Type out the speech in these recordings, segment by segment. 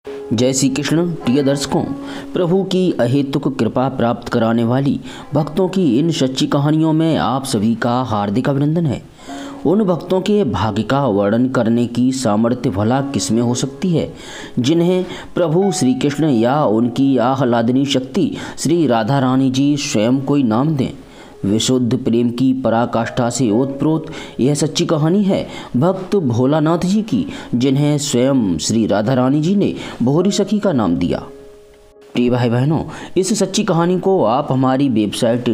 जय श्री कृष्ण। प्रिय दर्शकों, प्रभु की अहेतुक कृपा प्राप्त कराने वाली भक्तों की इन सच्ची कहानियों में आप सभी का हार्दिक अभिनंदन है। उन भक्तों के भाग्य का वर्णन करने की सामर्थ्य भला किसमें हो सकती है, जिन्हें प्रभु श्री कृष्ण या उनकी आह्लादनी शक्ति श्री राधा रानी जी स्वयं कोई नाम दें। विशुद्ध प्रेम की पराकाष्ठा से ओतप्रोत यह सच्ची कहानी है भक्त भोलानाथ जी की, जिन्हें स्वयं श्री राधा रानी जी ने भोरी सखी का नाम दिया। प्रिय भाई बहनों, इस सच्ची कहानी को आप हमारी वेबसाइट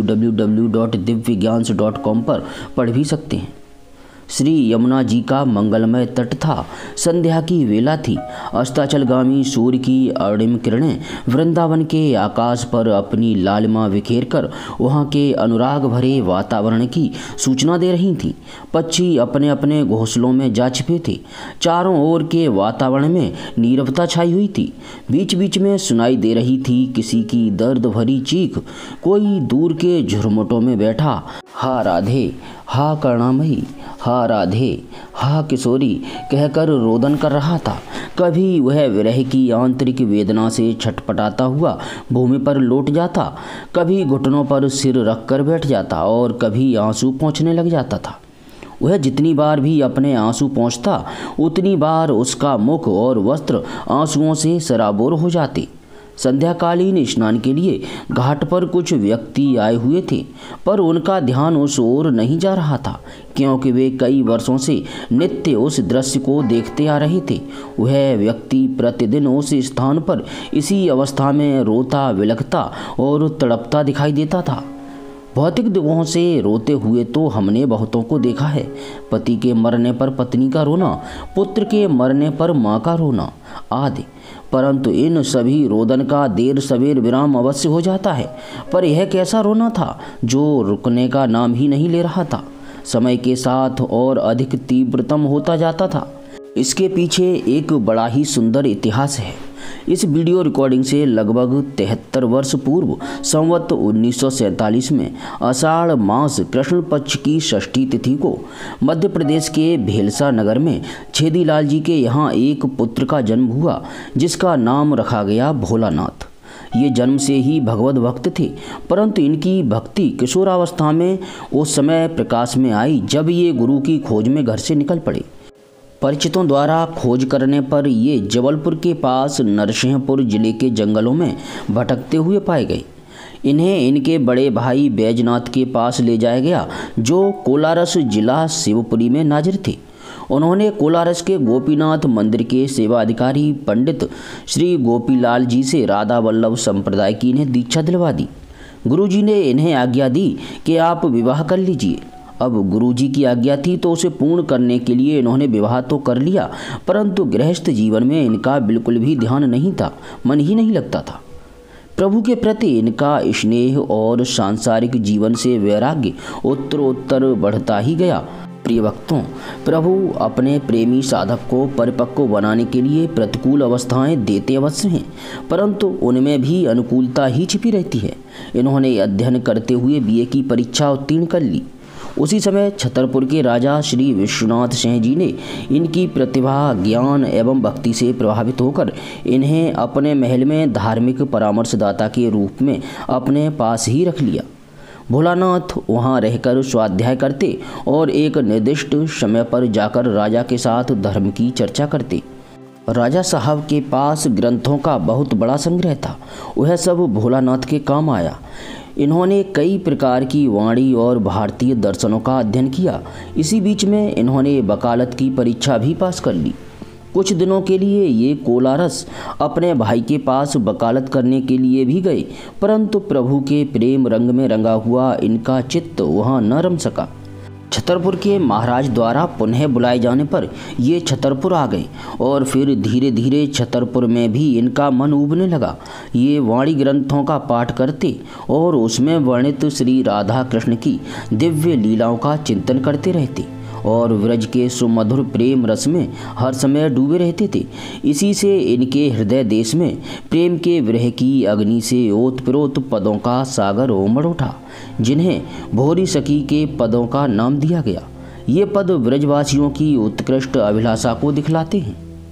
www.divyagyan.com पर पढ़ भी सकते हैं। श्री यमुना जी का मंगलमय तट था। संध्या की वेला थी। अस्ताचलगामी सूर्य की अरुणिम किरणें वृंदावन के आकाश पर अपनी लालिमा बिखेर कर वहाँ के अनुराग भरे वातावरण की सूचना दे रही थीं। पक्षी अपने अपने घोंसलों में जा छिपे थे। चारों ओर के वातावरण में नीरवता छाई हुई थी। बीच बीच में सुनाई दे रही थी किसी की दर्द भरी चीख। कोई दूर के झुरमुटों में बैठा हा राधे, हा करुणामयी, हा राधे, हा किशोरी कहकर रोदन कर रहा था। कभी वह विरह की आंतरिक वेदना से छटपटाता हुआ भूमि पर लौट जाता, कभी घुटनों पर सिर रखकर बैठ जाता और कभी आंसू पोंछने लग जाता था। वह जितनी बार भी अपने आंसू पोंछता, उतनी बार उसका मुख और वस्त्र आंसुओं से सराबोर हो जाते। संध्याकालीन स्नान के लिए घाट पर कुछ व्यक्ति आए हुए थे, पर उनका ध्यान उस ओर नहीं जा रहा था, क्योंकि वे कई वर्षों से नित्य उस दृश्य को देखते आ रहे थे। वह व्यक्ति प्रतिदिन उस स्थान पर इसी अवस्था में रोता, विलखता और तड़पता दिखाई देता था। भौतिक दुखों से रोते हुए तो हमने बहुतों को देखा है। पति के मरने पर पत्नी का रोना, पुत्र के मरने पर माँ का रोना आदि, परंतु इन सभी रोदन का देर सवेर विराम अवश्य हो जाता है। पर यह कैसा रोना था जो रुकने का नाम ही नहीं ले रहा था, समय के साथ और अधिक तीव्रतम होता जाता था। इसके पीछे एक बड़ा ही सुंदर इतिहास है। इस वीडियो रिकॉर्डिंग से लगभग 73 वर्ष पूर्व संवत 1947 में आषाढ़ मास कृष्ण पक्ष की षष्ठी तिथि को मध्य प्रदेश के भेलसा नगर में छेदीलाल जी के यहाँ एक पुत्र का जन्म हुआ, जिसका नाम रखा गया भोलानाथ। ये जन्म से ही भगवत भक्त थे, परंतु इनकी भक्ति किशोरावस्था में उस समय प्रकाश में आई जब ये गुरु की खोज में घर से निकल पड़े। परिचितों द्वारा खोज करने पर ये जबलपुर के पास नरसिंहपुर जिले के जंगलों में भटकते हुए पाए गए। इन्हें इनके बड़े भाई बैजनाथ के पास ले जाया गया, जो कोलारस जिला शिवपुरी में नाजिर थे। उन्होंने कोलारस के गोपीनाथ मंदिर के सेवा अधिकारी पंडित श्री गोपीलाल जी से राधा वल्लभ संप्रदाय की इन्हें दीक्षा दिलवा दी। गुरुजी ने इन्हें आज्ञा दी कि आप विवाह कर लीजिए। अब गुरुजी की आज्ञा थी तो उसे पूर्ण करने के लिए इन्होंने विवाह तो कर लिया, परंतु गृहस्थ जीवन में इनका बिल्कुल भी ध्यान नहीं था, मन ही नहीं लगता था। प्रभु के प्रति इनका स्नेह और सांसारिक जीवन से वैराग्य उत्तरोत्तर बढ़ता ही गया। प्रिय भक्तों, प्रभु अपने प्रेमी साधक को परिपक्व बनाने के लिए प्रतिकूल अवस्थाएं देते अवश्य हैं, परंतु उनमें भी अनुकूलता ही छिपी रहती है। इन्होंने अध्ययन करते हुए बीए की परीक्षा उत्तीर्ण कर ली। उसी समय छतरपुर के राजा श्री विश्वनाथ सिंह जी ने इनकी प्रतिभा, ज्ञान एवं भक्ति से प्रभावित होकर इन्हें अपने महल में धार्मिक परामर्शदाता के रूप में अपने पास ही रख लिया। भोलानाथ वहां रहकर स्वाध्याय करते और एक निर्दिष्ट समय पर जाकर राजा के साथ धर्म की चर्चा करते। राजा साहब के पास ग्रंथों का बहुत बड़ा संग्रह था। वह सब भोलानाथ के काम आया। इन्होंने कई प्रकार की वाणी और भारतीय दर्शनों का अध्ययन किया। इसी बीच में इन्होंने वकालत की परीक्षा भी पास कर ली। कुछ दिनों के लिए ये कोलारस अपने भाई के पास वकालत करने के लिए भी गए, परंतु प्रभु के प्रेम रंग में रंगा हुआ इनका चित्त वहाँ न रम सका। छतरपुर के महाराज द्वारा पुनः बुलाए जाने पर ये छतरपुर आ गए और फिर धीरे धीरे छतरपुर में भी इनका मन उबने लगा। ये वाणी ग्रंथों का पाठ करते और उसमें वर्णित श्री राधा कृष्ण की दिव्य लीलाओं का चिंतन करते रहते और व्रज के सुमधुर प्रेम रस में हर समय डूबे रहते थे। इसी से इनके हृदय देश में प्रेम के विरह की अग्नि से ओतप्रोत पदों का सागर उमड़ उठा, जिन्हें भोरी सखी के पदों का नाम दिया गया। ये पद व्रजवासियों की उत्कृष्ट अभिलाषा को दिखलाते हैं।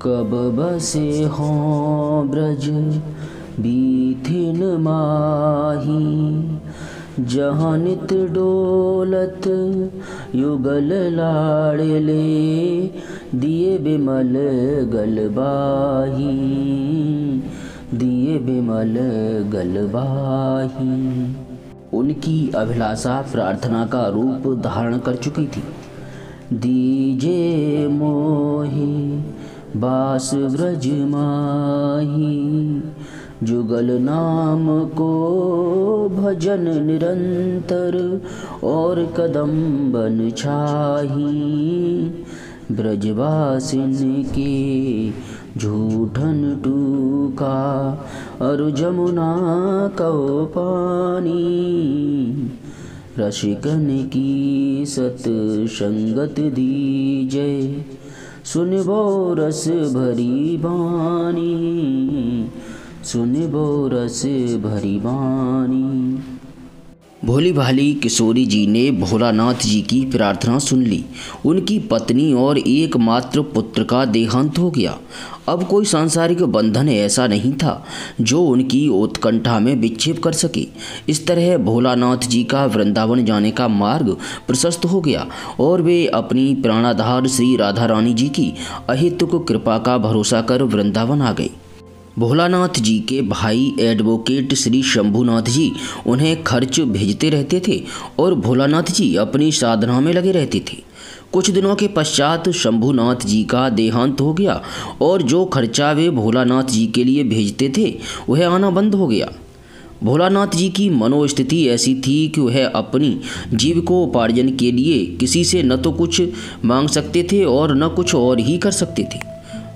कब बसे हों ब्रज बीथिन माही, जहाँ नित डोलत युगल लाड़ले, दिए बिमल गलबाही, दिए बिमल गलबाही। उनकी अभिलाषा प्रार्थना का रूप धारण कर चुकी थी। दीजे मोहि बास ब्रज माही, जुगल नाम को भजन निरंतर, और कदम बन छाही, ब्रजवासिन के झूठन टूका, अरु जमुना कौ पानी, रसिकन की सत संगत दीजे, सुनबो रस भरी बानी, सुनबो रस भरी बानी। भोली भाली किशोरी जी ने भोलानाथ जी की प्रार्थना सुन ली। उनकी पत्नी और एकमात्र पुत्र का देहांत हो गया। अब कोई सांसारिक बंधन ऐसा नहीं था जो उनकी उत्कंठा में विक्षेप कर सके। इस तरह भोलानाथ जी का वृंदावन जाने का मार्ग प्रशस्त हो गया और वे अपनी प्राणाधार श्री राधा रानी जी की अहेतुक कृपा का भरोसा कर वृंदावन आ गए। भोलानाथ जी के भाई एडवोकेट श्री शंभुनाथ जी उन्हें खर्च भेजते रहते थे और भोलानाथ जी अपनी साधना में लगे रहते थे। कुछ दिनों के पश्चात शंभुनाथ जी का देहांत हो गया और जो खर्चा वे भोलानाथ जी के लिए भेजते थे वह आना बंद हो गया। भोलानाथ जी की मनोस्थिति ऐसी थी कि वह अपनी जीविकोपार्जन के लिए किसी से न तो कुछ मांग सकते थे और न कुछ और ही कर सकते थे।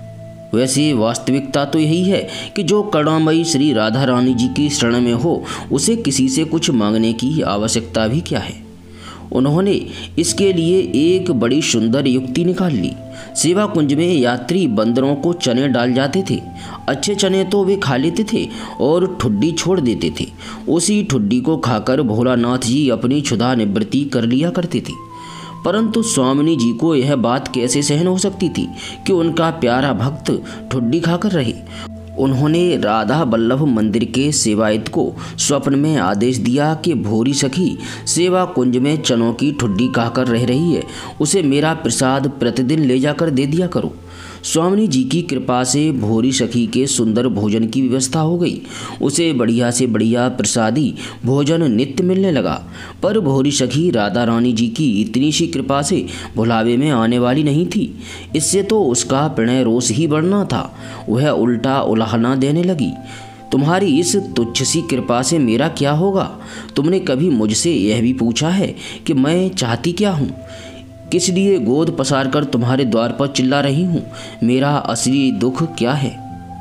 वैसे वास्तविकता तो यही है कि जो करुणामयी श्री राधा रानी जी की शरण में हो उसे किसी से कुछ मांगने की आवश्यकता भी क्या है। उन्होंने इसके लिए एक बड़ी सुंदर युक्ति निकाल ली। सेवा कुंज में यात्री बंदरों को चने डाल जाते थे। अच्छे चने तो वे खा लेते थे और ठुड्डी छोड़ देते थे। उसी ठुड्डी को खाकर भोलानाथ जी अपनी क्षुधा निवृत्ति कर लिया करते थे। परंतु स्वामिनी जी को यह बात कैसे सहन हो सकती थी कि उनका प्यारा भक्त ठुड्डी खाकर रहे। उन्होंने राधा बल्लभ मंदिर के सेवायत को स्वप्न में आदेश दिया कि भोरी सखी सेवा कुंज में चनों की ठुड्डी खाकर रह रही है, उसे मेरा प्रसाद प्रतिदिन ले जाकर दे दिया करो। स्वामिनी जी की कृपा से भोरी सखी के सुंदर भोजन की व्यवस्था हो गई। उसे बढ़िया से बढ़िया प्रसादी भोजन नित्य मिलने लगा। पर भोरी सखी राधा रानी जी की इतनी सी कृपा से भुलावे में आने वाली नहीं थी। इससे तो उसका प्रणय रोष ही बढ़ना था। वह उल्टा उलाहना देने लगी। तुम्हारी इस तुच्छ सी कृपा से मेरा क्या होगा? तुमने कभी मुझसे यह भी पूछा है कि मैं चाहती क्या हूँ? किस लिए गोद पसार कर तुम्हारे द्वार पर चिल्ला रही हूँ? मेरा असली दुख क्या है?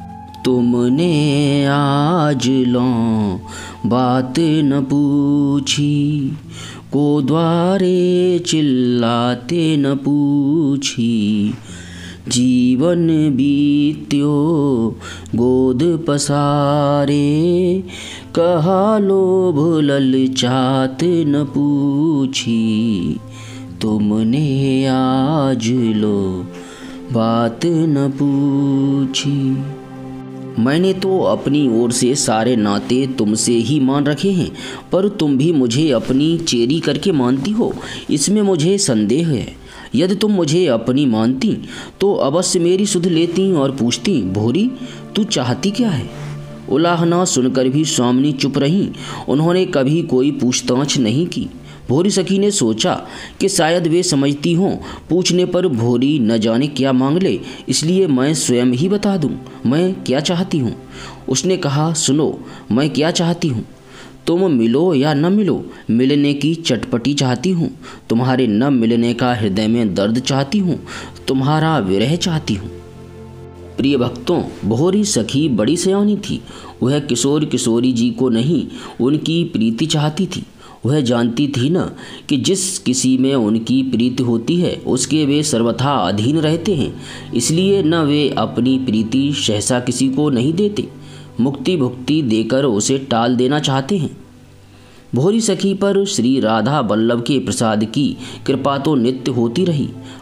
तुमने आज लो बात न पूछी, को द्वारे चिल्लाते न पूछी। जीवन बीत्यो गोद पसारे, कहा लोभ ललचात न पूछी। तुमने आज लो बात न पूछी। मैंने तो अपनी ओर से सारे नाते तुमसे ही मान रखे हैं, पर तुम भी मुझे अपनी चेरी करके मानती हो, इसमें मुझे संदेह है। यदि तुम मुझे अपनी मानती तो अवश्य मेरी सुध लेती और पूछती, भोरी तू चाहती क्या है? उलाहना सुनकर भी स्वामिनी चुप रहीं। उन्होंने कभी कोई पूछताछ नहीं की। भोरी सखी ने सोचा कि शायद वे समझती हों, पूछने पर भोरी न जाने क्या मांग ले, इसलिए मैं स्वयं ही बता दूं मैं क्या चाहती हूँ। उसने कहा, सुनो मैं क्या चाहती हूँ। तुम मिलो या न मिलो, मिलने की चटपटी चाहती हूँ। तुम्हारे न मिलने का हृदय में दर्द चाहती हूँ। तुम्हारा विरह चाहती हूँ। प्रिय भक्तों, भोरी सखी बड़ी सयानी थी। वह किशोर किशोरी जी को नहीं, उनकी प्रीति चाहती थी। वह जानती थी न कि जिस किसी में उनकी प्रीति होती है उसके वे सर्वथा अधीन रहते हैं। इसलिए न वे अपनी प्रीति सहसा किसी को नहीं देते, मुक्ति भुक्ति देकर उसे टाल देना चाहते हैं। भोरी सखी पर श्री राधा बल्लभ के प्रसाद की कृपा तो नित्य होती रही,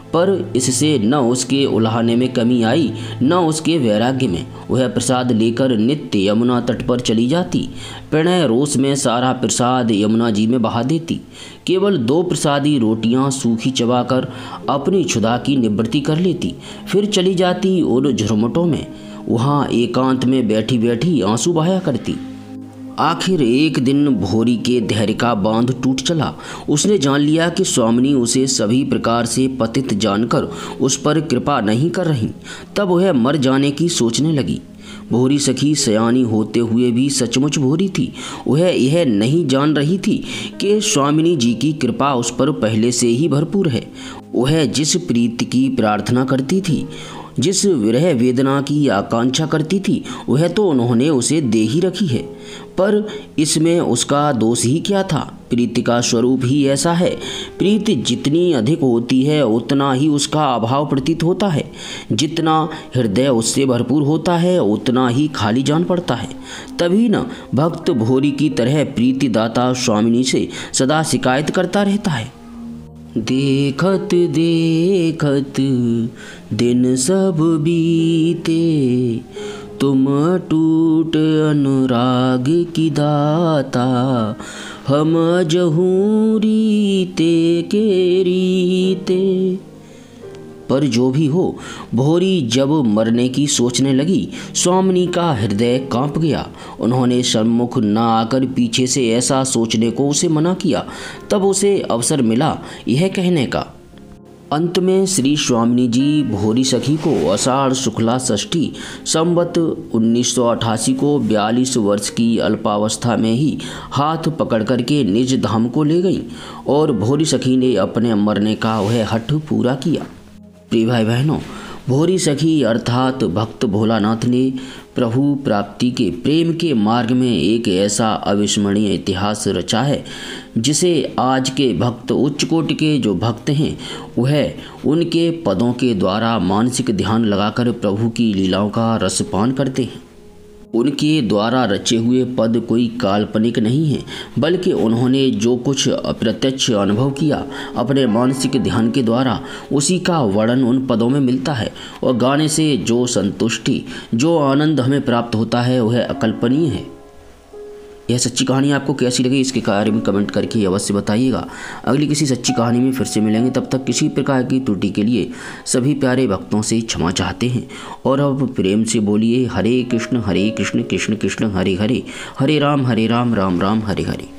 पर इससे न उसके उल्हाने में कमी आई न उसके वैराग्य में। वह प्रसाद लेकर नित्य यमुना तट पर चली जाती। प्रणय रोष में सारा प्रसाद यमुना जी में बहा देती। केवल 2 प्रसादी रोटियां सूखी चबाकर अपनी क्षुधा की निवृत्ति कर लेती। फिर चली जाती उन झुरमुटों में। वहाँ एकांत में बैठी बैठी आंसू बहाया करती। आखिर एक दिन भोरी के धैर्य का बांध टूट चला। उसने जान लिया कि स्वामिनी उसे सभी प्रकार से पतित जानकर उस पर कृपा नहीं कर रही। तब वह मर जाने की सोचने लगी। भोरी सखी सयानी होते हुए भी सचमुच भोरी थी। वह यह नहीं जान रही थी कि स्वामिनी जी की कृपा उस पर पहले से ही भरपूर है। वह जिस प्रीति की प्रार्थना करती थी, जिस विरह वेदना की आकांक्षा करती थी, वह तो उन्होंने उसे दे ही रखी है। पर इसमें उसका दोष ही क्या था? प्रीति का स्वरूप ही ऐसा है। प्रीति जितनी अधिक होती है उतना ही उसका अभाव प्रतीत होता है। जितना हृदय उससे भरपूर होता है उतना ही खाली जान पड़ता है। तभी न भक्त भोरी की तरह प्रीति दाता स्वामिनी से सदा शिकायत करता रहता है। देखत देखत दिन सब बीते, तुम टूट अनुराग की दाता, हम जहूँ रीते के रीते। पर जो भी हो, भोरी जब मरने की सोचने लगी, स्वामिनी का हृदय कांप गया। उन्होंने सम्मुख न आकर पीछे से ऐसा सोचने को उसे मना किया। तब उसे अवसर मिला यह कहने का। अंत में श्री स्वामिनी जी भोरी सखी को आषाढ़ शुक्ला षष्ठी संवत 1988 को 42 वर्ष की अल्पावस्था में ही हाथ पकड़ करके निज धाम को ले गई और भोरी सखी ने अपने मरने का वह हठ पूरा किया। प्रिय भाई बहनों, भोरी सखी अर्थात भक्त भोलानाथ ने प्रभु प्राप्ति के प्रेम के मार्ग में एक ऐसा अविस्मरणीय इतिहास रचा है जिसे आज के भक्त, उच्च कोटि के जो भक्त हैं, वह उनके पदों के द्वारा मानसिक ध्यान लगाकर प्रभु की लीलाओं का रसपान करते हैं। उनके द्वारा रचे हुए पद कोई काल्पनिक नहीं है, बल्कि उन्होंने जो कुछ अप्रत्यक्ष अनुभव किया अपने मानसिक ध्यान के द्वारा, उसी का वर्णन उन पदों में मिलता है। और गाने से जो संतुष्टि, जो आनंद हमें प्राप्त होता है, वह अकल्पनीय है। यह सच्ची कहानी आपको कैसी लगी इसके बारे में कमेंट करके अवश्य बताइएगा। अगली किसी सच्ची कहानी में फिर से मिलेंगे। तब तक किसी प्रकार की त्रुटि के लिए सभी प्यारे भक्तों से क्षमा चाहते हैं। और अब प्रेम से बोलिए हरे कृष्ण कृष्ण कृष्ण हरे हरे, हरे राम राम राम हरे हरे।